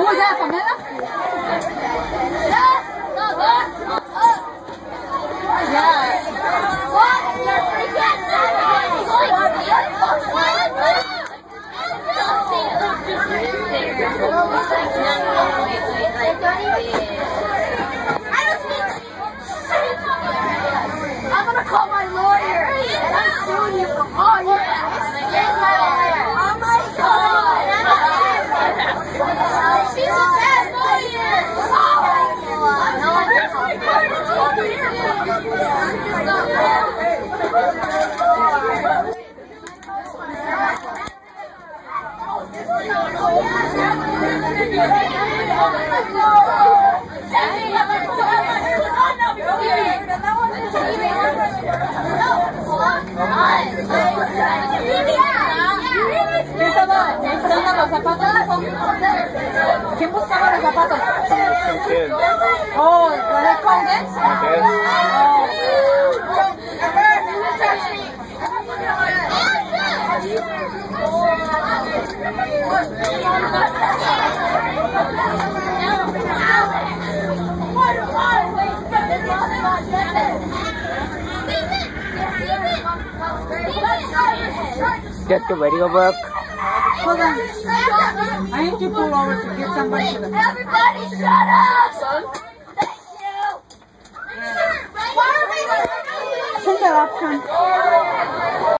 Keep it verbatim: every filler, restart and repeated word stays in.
Who was that, Pamela? Yeah. What? You're freaking I'm gonna call my lawyer and I'm suing you for all your ass. Oh my god! She's a bad lawyer! Oh ¿Los zapatos? ¿Quién buscaba los zapatos? Oh, ¿los de Condes? Get the video work. Hold on. I need to pull over to get somebody to the... Everybody shut up! Thank you! Why are we... Turn that off, turn.